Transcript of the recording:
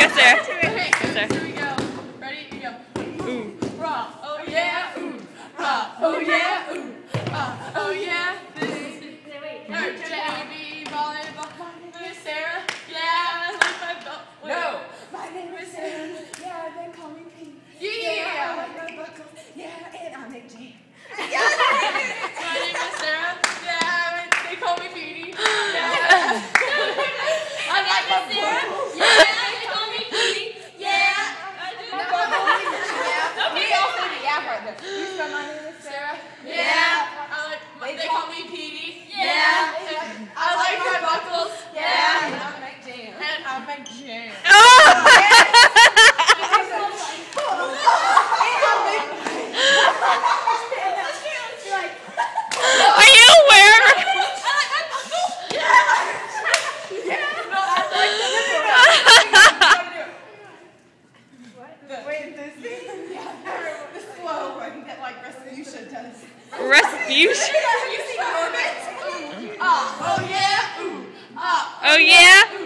Yes, sir. Okay, Yes, sir. here we go. Ready? Here we go. Ooh, rah, oh yeah, ooh, rah, oh yeah, ooh, oh yeah. This is JB volleyball. My name is Sarah. Yeah, I like my butt. No, my name is Sarah. Yeah, they call me Pete. Yeah, I like my buckles. Yeah, and I make jam. My name is Sarah. Yeah, they call me Petey. Yeah, I like my buckles. Yeah, they call me Petey. Yeah, I do. Yeah, we all say the yeah right there. You spell my name is Sarah. Yeah, they call me Petey. Yeah, I like my buckles. Yeah, and I make jam. And I make jam. Are you aware? Respution does. Respution? Oh yeah. Oh yeah?